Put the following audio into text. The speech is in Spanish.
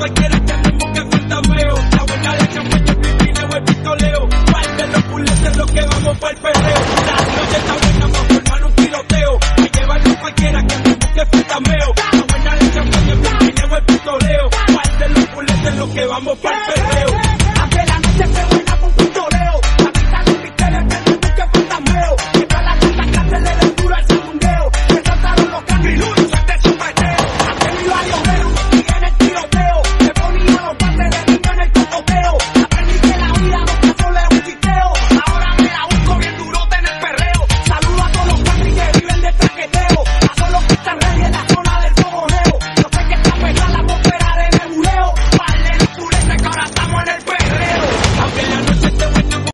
cualquiera que ande en busca de fantameo. La buena la champaña, el pipineo, el pistoleo. Par de los puletes, los que vamos pa'l perreo. La noche está buena pa' formar un tiroteo. Me llevarlo cualquiera que ande en busca de fantameo. La buena la champaña, el pipineo, el pistoleo. Par de los puletes, los que vamos pa'l perreo.